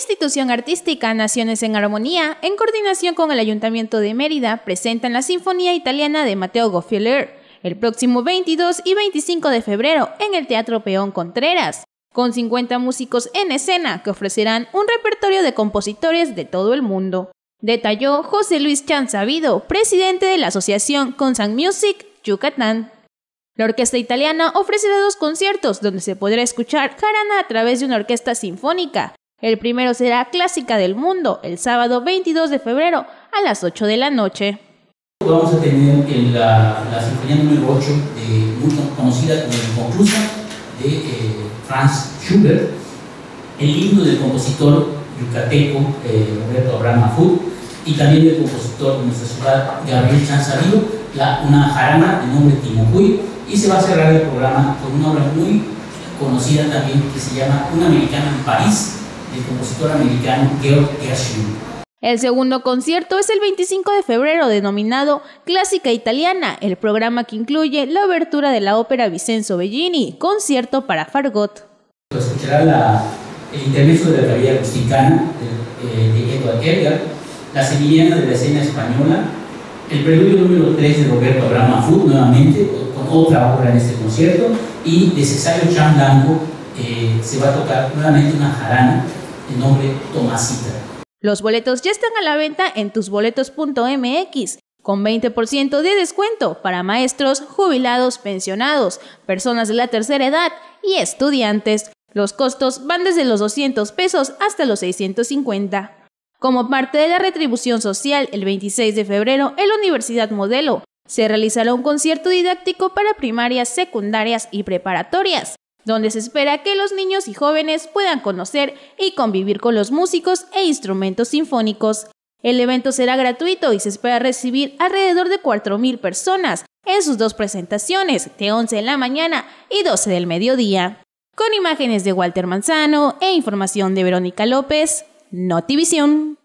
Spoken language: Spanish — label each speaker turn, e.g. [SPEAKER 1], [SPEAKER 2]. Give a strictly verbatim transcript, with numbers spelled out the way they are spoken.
[SPEAKER 1] institución artística Naciones en Armonía, en coordinación con el Ayuntamiento de Mérida, presentan la Sinfonía Italiana de Matteo Goffier el próximo veintidós y veinticinco de febrero en el Teatro Peón Contreras, con cincuenta músicos en escena que ofrecerán un repertorio de compositores de todo el mundo. Detalló José Luis Chan Sabido, presidente de la asociación Concert Music Yucatán. La orquesta italiana ofrecerá dos conciertos donde se podrá escuchar jarana a través de una orquesta sinfónica. El primero será Clásica del Mundo, el sábado veintidós de febrero a las ocho de la noche.
[SPEAKER 2] Vamos a tener en la, la sinfonía número ocho, de, muy conocida como Inconclusa, de eh, Franz Schubert, el himno del compositor yucateco eh, Roberto Abraham Mahfoud, y también del compositor de nuestra ciudad, Gabriel Chan Sabido, la, una jarana de nombre Timocuy, y se va a cerrar el programa con una obra muy conocida también que se llama Un americano en París, del compositor americano Georg Gershwin.
[SPEAKER 1] El segundo concierto es el veinticinco de febrero, denominado Clásica Italiana, el programa que incluye la obertura de la ópera Vincenzo Bellini, concierto para Fargot.
[SPEAKER 2] Escuchará la, el intermezzo de la Capilla Rusticana de, de Edward Elgar, la sevillana de la escena española, el preludio número tres de Roberto Abraham Mahfoud, nuevamente con otra obra en este concierto, y de Cesario Chan Blanco eh, se va a tocar nuevamente una jarana de nombre Tomasita.
[SPEAKER 1] Los boletos ya están a la venta en tus boletos punto m x, con veinte por ciento de descuento para maestros, jubilados, pensionados, personas de la tercera edad y estudiantes. Los costos van desde los doscientos pesos hasta los seiscientos cincuenta. Como parte de la retribución social, el veintiséis de febrero en la Universidad Modelo se realizará un concierto didáctico para primarias, secundarias y preparatorias, donde se espera que los niños y jóvenes puedan conocer y convivir con los músicos e instrumentos sinfónicos. El evento será gratuito y se espera recibir alrededor de cuatro mil personas en sus dos presentaciones, de once de la mañana y doce del mediodía. Con imágenes de Walter Manzano e información de Verónica López, Notivisión.